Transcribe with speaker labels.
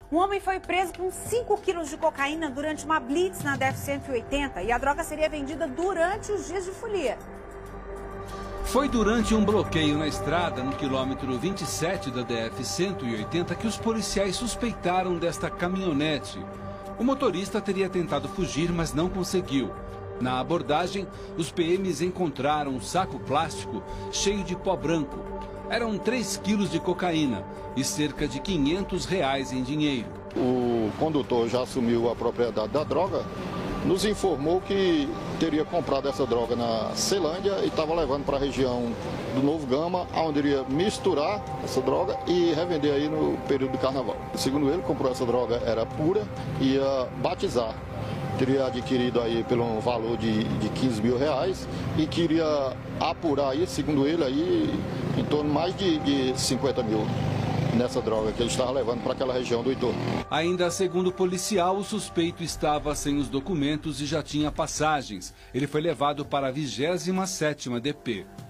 Speaker 1: Um homem foi preso com 5 quilos de cocaína durante uma blitz na DF-180 e a droga seria vendida durante os dias de folia.
Speaker 2: Foi durante um bloqueio na estrada, no quilômetro 27 da DF-180, que os policiais suspeitaram desta caminhonete. O motorista teria tentado fugir, mas não conseguiu. Na abordagem, os PMs encontraram um saco plástico cheio de pó branco. Eram 3 quilos de cocaína e cerca de R$500 em dinheiro.
Speaker 3: O condutor já assumiu a propriedade da droga, nos informou que teria comprado essa droga na Ceilândia e estava levando para a região do Novo Gama, onde iria misturar essa droga e revender aí no período do carnaval. Segundo ele, comprou essa droga, era pura, ia batizar. Teria adquirido aí pelo valor de R$15 mil e queria apurar aí, segundo ele, aí, em torno de mais de 50 mil nessa droga que ele estava levando para aquela região do entorno.
Speaker 2: Ainda segundo o policial, o suspeito estava sem os documentos e já tinha passagens. Ele foi levado para a 27ª DP.